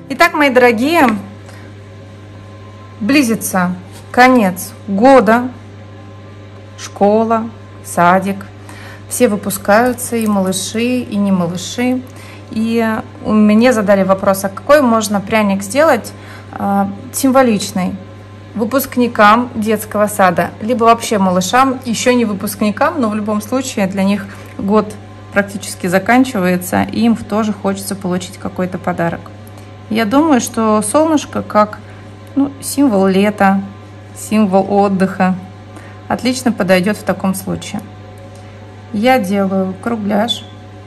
Итак, мои дорогие, близится конец года, школа, садик. Все выпускаются, и малыши, и не малыши. И мне задали вопрос, а какой можно пряник сделать символичный выпускникам детского сада, либо вообще малышам, еще не выпускникам, но в любом случае для них год практически заканчивается, и им тоже хочется получить какой-то подарок. Я думаю, что солнышко как символ лета, символ отдыха отлично подойдет в таком случае. Я делаю кругляш.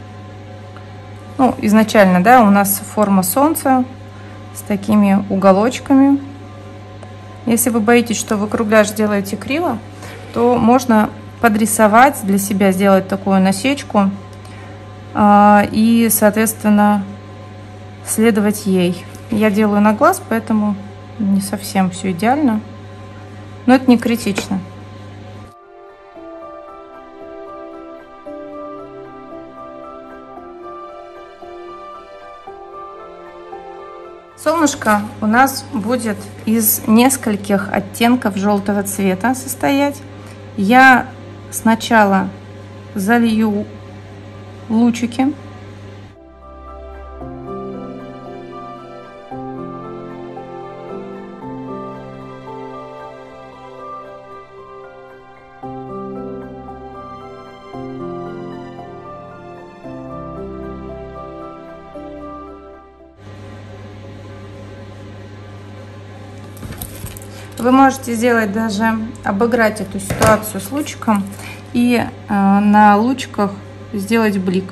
Изначально, да, у нас форма солнца с такими уголочками. Если вы боитесь, что вы кругляш делаете криво, то можно подрисовать для себя, сделать такую насечку и, соответственно, следовать ей. Я делаю на глаз, поэтому не совсем все идеально, но это не критично. Солнышко у нас будет из нескольких оттенков желтого цвета состоять. Я сначала залью лучики. Вы можете сделать даже, обыграть эту ситуацию с лучиком и на лучиках сделать блик.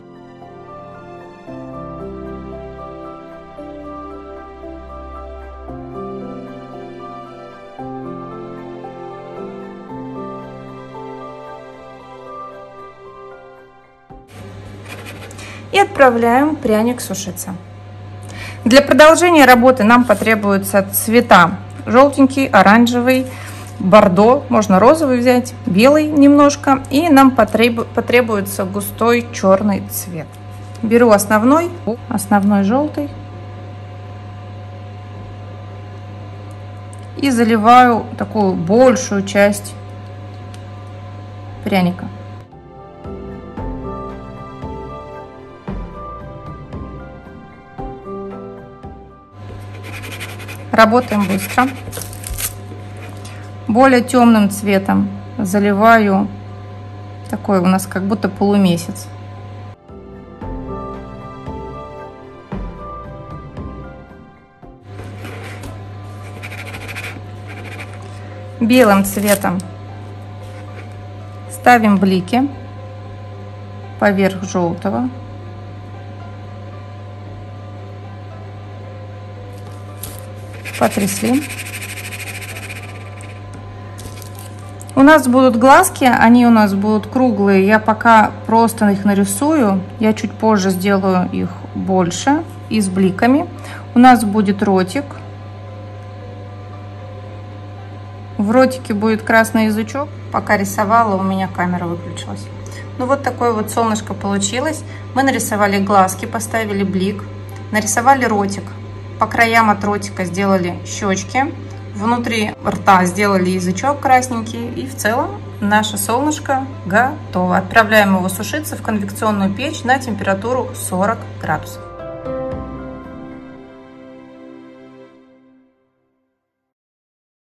И отправляем пряник сушиться. Для продолжения работы нам потребуются цвета: желтенький, оранжевый, бордо, можно розовый взять, белый немножко, и нам потребуется густой черный цвет. Беру основной желтый и заливаю такую большую часть пряника. Работаем быстро. Более темным цветом заливаю, такой у нас как будто полумесяц. Белым цветом ставим блики поверх желтого. Потрясли. У нас будут глазки, они у нас будут круглые. Я пока просто их нарисую. Я чуть позже сделаю их больше и с бликами. У нас будет ротик. В ротике будет красный язычок. Пока рисовала, у меня камера выключилась. Вот такое вот солнышко получилось. Мы нарисовали глазки, поставили блик, нарисовали ротик. По краям от ротика сделали щечки, внутри рта сделали язычок красненький, и в целом наше солнышко готово. Отправляем его сушиться в конвекционную печь на температуру 40 градусов.